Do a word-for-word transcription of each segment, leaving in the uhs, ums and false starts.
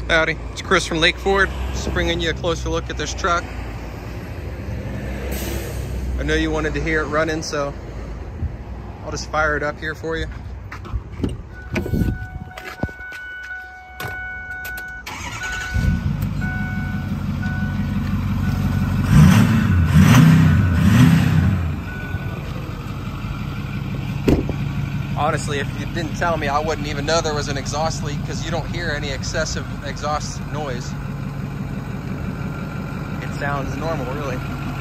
Howdy, it's Chris from Lake Ford, just bringing you a closer look at this truck. I know you wanted to hear it running, so I'll just fire it up here for you. Honestly, if you didn't tell me, I wouldn't even know there was an exhaust leak because you don't hear any excessive exhaust noise. It sounds normal, really.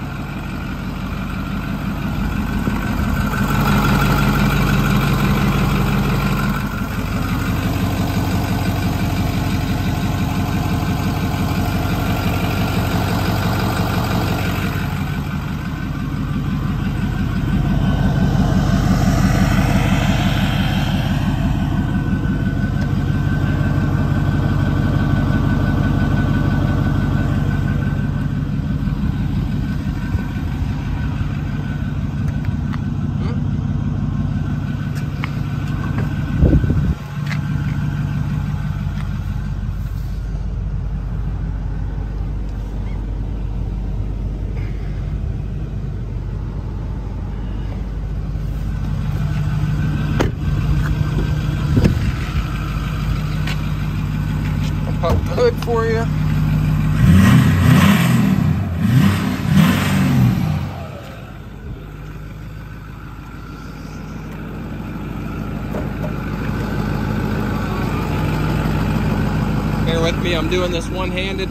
Pop the hood for you. Bear with me, I'm doing this one-handed.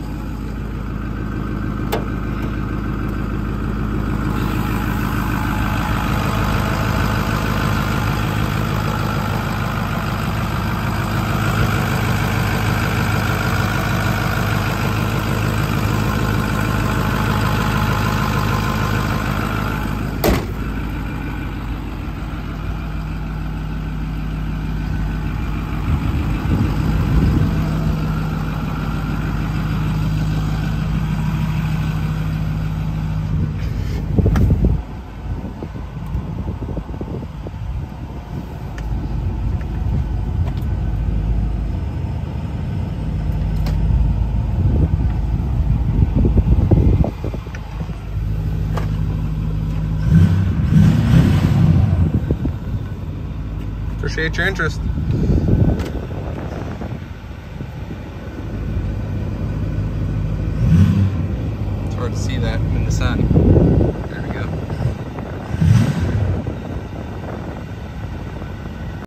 Appreciate your interest. It's hard to see that in the sun.